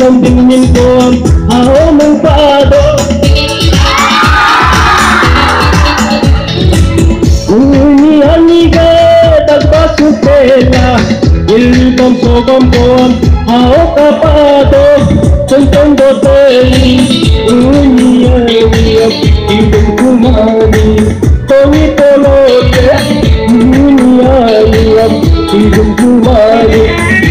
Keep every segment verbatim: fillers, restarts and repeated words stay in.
Dalam dingin koam hao mengpado Uni aniga tagbasu pela Ilbam sogam koam hao kapado Tentang doteli Uni aniga hidung kumani Tongi polote Uni aniga hidung kumani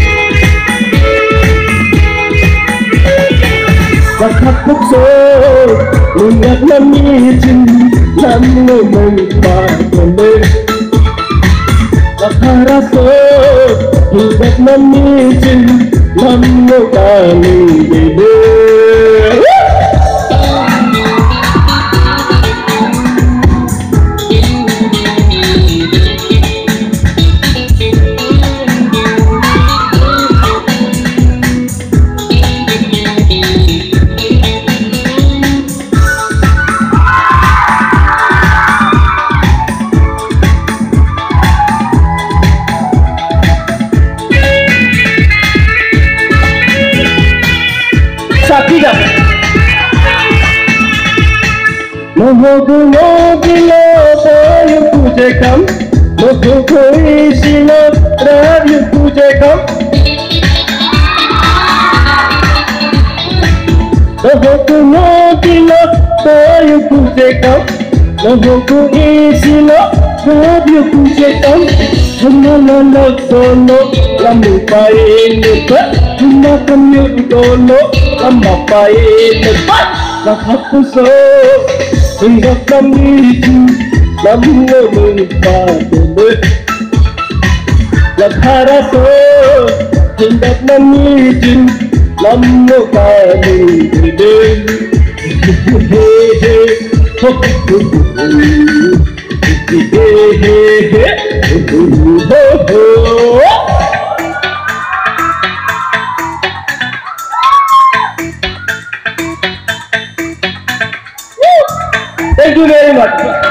Bakit bukso, ingat lamitin, lam mo magpapalik. Nakaraso, ingat lamitin, lam mo kamibili. Sakida Mohogu mogilo boyu kuje kam Mohogu isilo rayu kuje kam Mohogu mogilo boyu kuje kam Mohogu isilo rayu kuje kam Humalala tono lamu pain lebat Humakan yuk tono lamu pain lebat Nakapuso Hinggap kami itu lamu mengpapele Nakharaso Hinggap kami itu lamu kamibili Hehehe Hehehe Thank you very much.